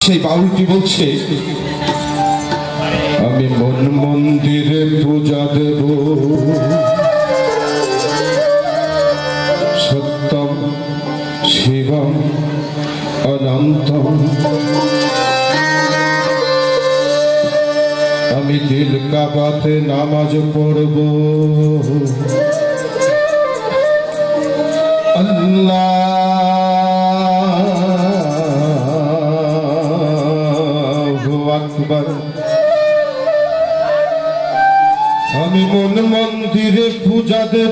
সেই বাউলটি বলছে, আমি মন মন্দিরে পূজা দেব, সত্যম শিবম অনন্তম। আমি দিল কাবাতে নামাজ পড়ব, আল্লাহু আকবার। আমি মন মন্দিরে পূজা দেব,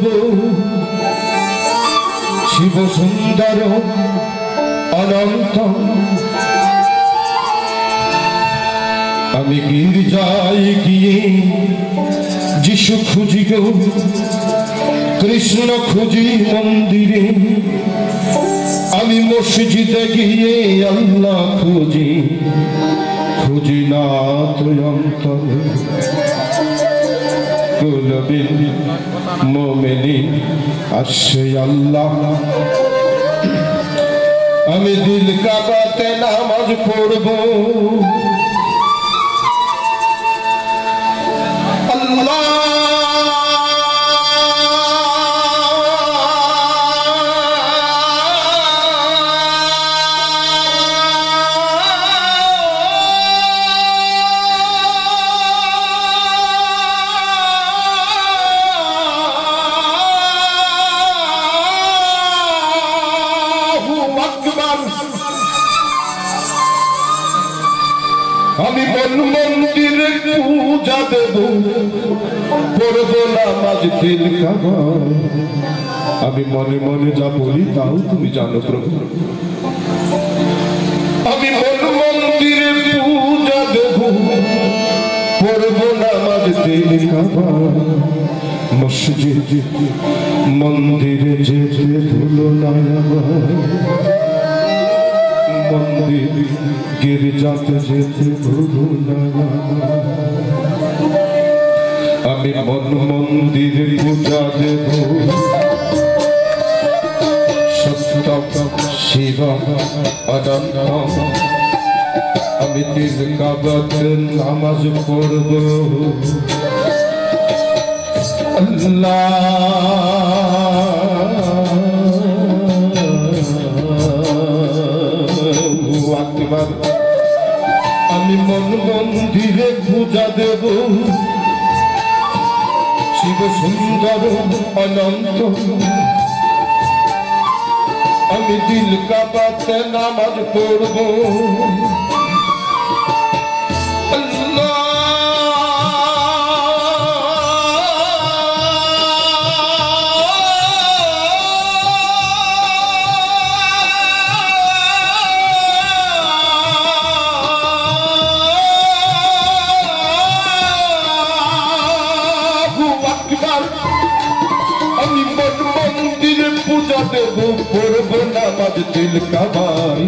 শিব সুন্দর অনন্ত। আমি গির্জায় গিয়ে যিশু খুঁজি গো, কৃষ্ণ খুঁজি মন্দিরে। আমি মসজিদে গিয়ে আল্লাহ খুঁজি, খুঁজি না তো অন্তরে। কুলবিল মুমিনিন আসে আল্লাহ। আমি দিল কাবাতে নামাজ পড়ব, আল্লাহ আমি মন মন্দিরে পূজা দেব, পড়ব নামাজ দিল কাবা। আমি মনে মনে যা বলি তাও তুমি জানো প্রভু। আমি মন মন্দিরে পূজা দেব, পড়ব নামাজ দিল কাবা। মসজিদ মন্দিরে যেতে ভুলো না আমার, মন্দির গির্জাতে যেতে ভুলো না। আমি মন মন্দিরে পূজা দেব, সত্যম শিবম অনন্তম। আমি দিল কাবাতে নামাজ পড়ব, আল্লাহু আকবার। আমি মন মন্দিরে পূজা দেব, শিব সুন্দর অনন্ত। আমি দিল কাবাতে নামাজ পড়ব, আমি মন মন্দিরে পূজা দেব, পড়ব নামাজ দিল কাবায়।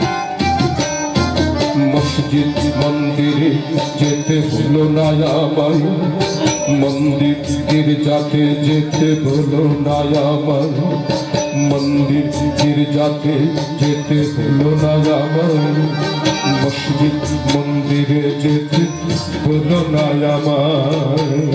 মসজিদ মন্দিরে যেতে ভুলো না আমায়, মন্দির গির্জাতে যেতে ভুলো না আমায়, মন্দির গির্জাতে যেতে ভুলো না আমায়, মসজিদ মন্দিরে যেতে ভুলো না আমায়।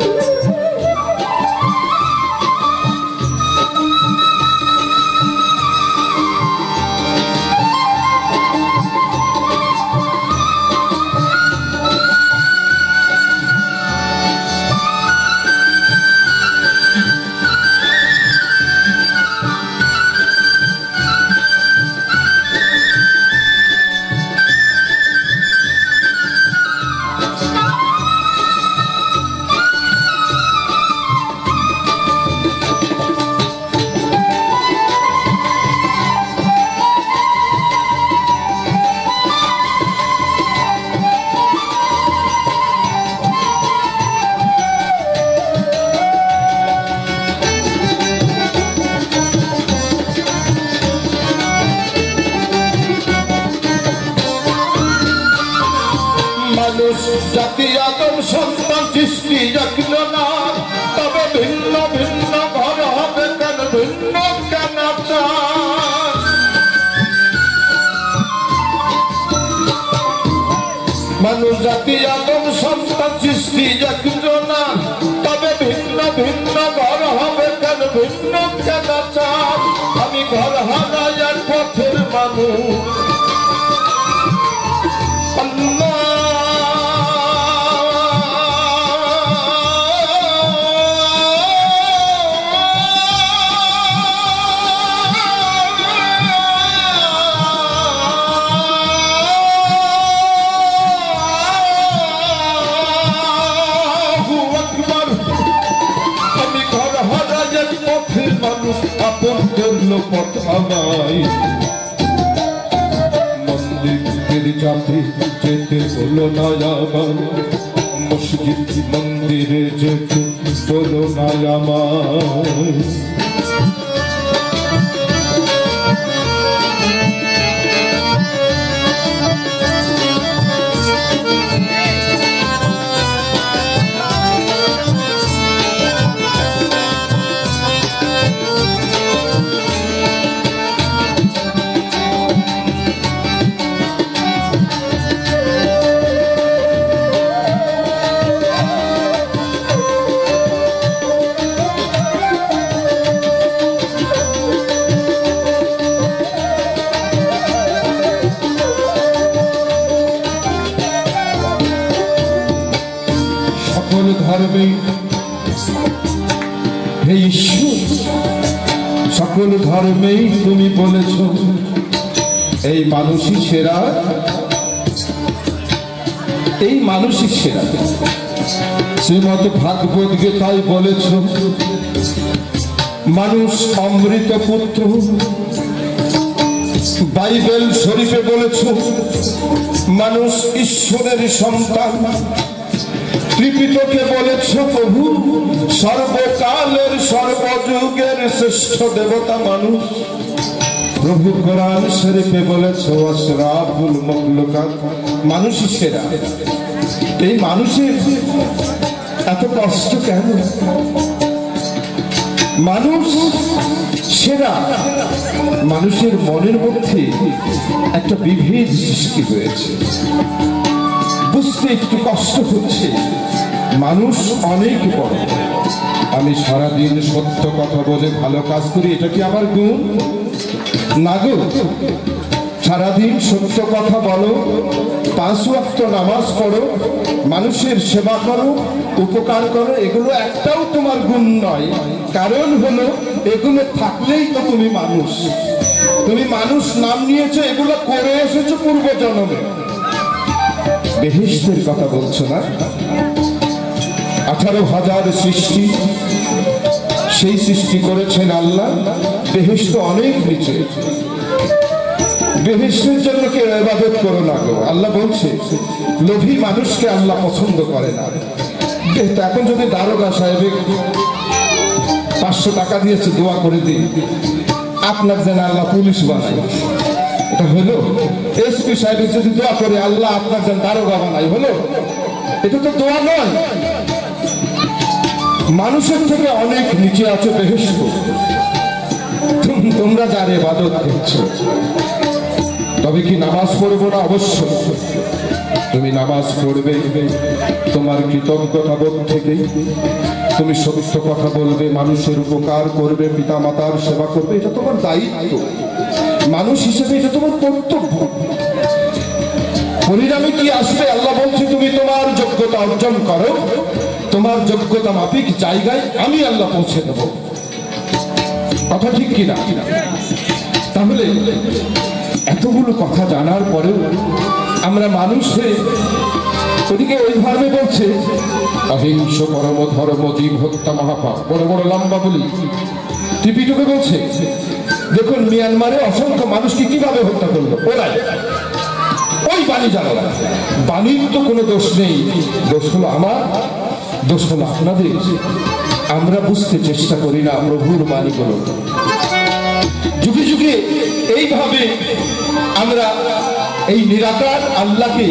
জাতি আদম সন্তান সৃষ্টি যজ্ঞ না, তবে ভিন্ন ভিন্ন ঘর হবে কেন, ভিন্ন কেন চান। মানুষ জাতি আদম সন্তান সৃষ্টি একজনা, তবে ভিন্ন ভিন্ন ঘর হবে কেন, ভিন্ন কেন চাঁদ। আমি ঘর হারাইয়ার পথের মানুষ, আপন করল পথ আমায়। মন্দিরের যাতে যেতে হলো না আমার, মসজিদ মন্দিরে যেতে হলো না আমার। সকল ধর্মে হে ঈশ্বর, সকল ধর্মেই তুমি বলেছ এই মানুষই সেরা, এই মানুষই সেরা। শ্রীমদ ভাগবত গীতায় বলেছ মানুষ অমৃত পুত্র, বাইবেল শরীফে বলেছ মানুষ ঈশ্বরের সন্তান, ত্রিপিটকে বলেছ প্রভু সর্বকালের সর্বযুগের শ্রেষ্ঠ দেবতা মানুষ। প্রভু কোরআন শরীফে বলেছ আশরাফুল মাখলুকাত, মানুষই সেরা। এই মানুষের এত কষ্ট কেন? মানুষ সেরা, মানুষের মনের মধ্যে একটা বিভেদ সৃষ্টি হয়েছে, বুঝতে একটু কষ্ট হচ্ছে। মানুষ অনেক বড়, আমি সারাদিন সত্য কথা বলে ভালো কাজ করি, এটা কি আমার গুণ? না গো, সারাদিন সত্য কথা বলো, 5 ওয়াক্ত নামাজ পড়ো, মানুষের সেবা করো, উপকার করো, এগুলো একটাও তোমার গুণ নয়। কারণ হলো এগুলো থাকলেই তো তুমি মানুষ। তুমি মানুষ নাম নিয়েছো, এগুলো করে এসেছো পূর্ব জন্মে। বেহেশতের কথা বলছো না? 18,000 সৃষ্টি, সেই সৃষ্টি করেছেন আল্লাহ। বেহেশত অনেক নিচে, বেহেশতের জন্য কেউ ইবাদত করো না গো। আল্লাহ বলছে লোভী মানুষকে আল্লাহ পছন্দ করে না। এখন যদি দারোগা সাহেব 500 টাকা দিয়েছে, দোয়া করে দিই আপনার যেন আল্লাহ পুলিশ বানায়, এটা হলো? এসপি সাহেব যদি দোয়া করে আল্লাহ আপনার যেন দারোগা বানাই, হলো? এটা তো দোয়া নয়। মানুষের থেকে অনেক নিচে আছে বেহেশত। তোমরা যার ইবাদত করছো, তবে কি নামাজ পড়বো না? অবশ্যই তুমি নামাজ পড়বে, তোমার কৃতজ্ঞতা বোধ থেকে তুমি সত্য কথা বলবে, মানুষের উপকার করবে, পিতা মাতার সেবা করবে, এটা তোমার দায়িত্ব। মানুষ হিসেবে এটা তোমার কর্তব্য। পরিণামে কি আসবে? আল্লাহ বলছে তুমি তোমার যোগ্যতা অর্জন করো, তোমার যোগ্যতা মাফিক জায়গায় আমি আল্লাহ পৌঁছে দেব। কথা ঠিক কিনা? তাহলে এতগুলো কথা জানার পরেও আমরা মানুষ হয়ে ওদিকে ওই ধর্মে বলছে অহিংস পরম ধর্ম, জীব হত্যা মহাপাপ, বড় বড় লম্বা বলি। ত্রিপিটকে বলছে দেখুন মিয়ানমারে অসংখ্য মানুষকে কিভাবে হত্যা করলো ওরাই, ওই বাণী জানা। বাণীর তো কোনো দোষ নেই, দোষ হলো আমার, দোষ হলো আপনাদের। আমরা বুঝতে চেষ্টা করি না প্রভুর বাণীগুলো। যুগে যুগে এইভাবে আমরা এই নিরাকার আল্লাহকে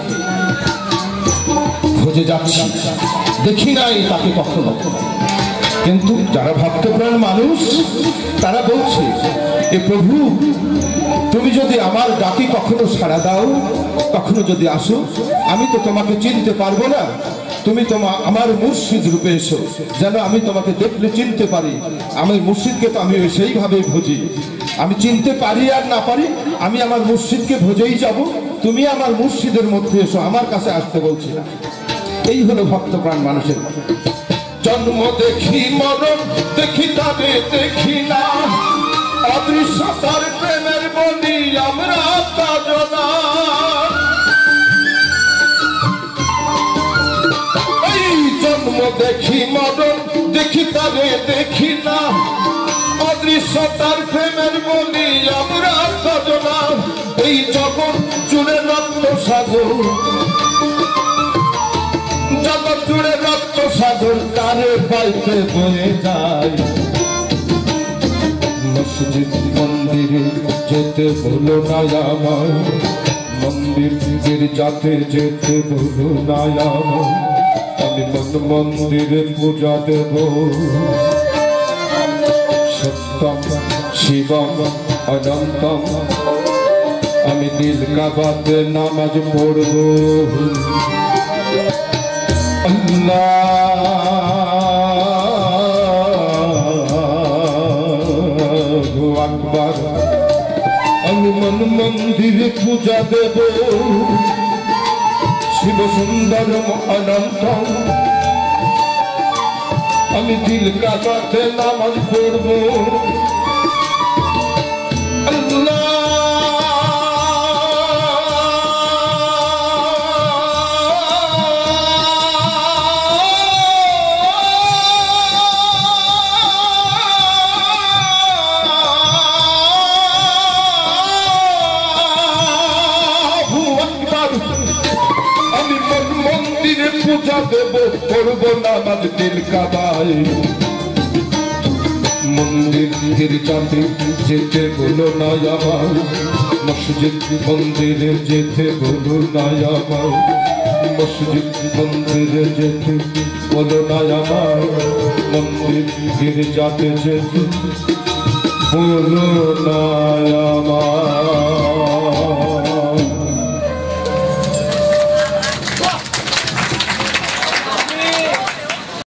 খুঁজে যাচ্ছি, দেখি নাই তাকে কখনো। কিন্তু যারা ভক্তপ্রাণ মানুষ তারা বলছে এ প্রভু তুমি যদি আমার ডাকি কখনো সাড়া দাও, কখনো যদি আসো, আমি তো তোমাকে চিনতে পারবো না। তুমি আমার মুর্শিদ রূপে এসো, যেন আমি তোমাকে দেখলে চিনতে পারি। আমি মুর্শিদকে তো আমি সেইভাবে ভজি, আমি চিনতে পারি আর না পারি, আমি আমার মুর্শিদকে ভজেই যাব। তুমি আমার মুর্শিদের মধ্যে এসো, আমার কাছে আসতে বলছি না। এই হলো ভক্তপ্রাণ মানুষের। জন্ম দেখি মরণ দেখি তবে দেখি না, অদৃশ্যতার প্রেমের বলি আমরা কাজনা। এই জন্ম দেখি মরণ দেখি তবে দেখি না, অদৃশ্যতার প্রেমের বলি আমরা কাজনা। এই জগৎ জুড়ে রক্ত সাগর, জগৎ জুড়ে রক্ত সাগর তারে পাইতে বয়ে যায়। মসজিদ মন্দিরে যেতে বলো না আমার, মন্দির গির্জাতে যেতে বলো না আমার। আমি মন্দিরে পূজা দেব, সত্যম শিবম অনন্তম। আমি দিল কাবাতে নামাজ পড়ব। আল্লাহু আকবার। আমি মন্দিরে পূজা দেব, শিব সুন্দরম অনন্তম। আমি দিল কাবাতে নামাজ পড়ব। আল্লাহ পূজা দেব, করব নামাজ দিল কাবায়। মন্দির গির্জাতে যেতে বলো না আমার, মসজিদ মন্দিরে যেতে বলো না আমার। মসজিদ মন্দিরে যেতে বলো না আমার, মন্দির গির্জাতে যেতে বলো না।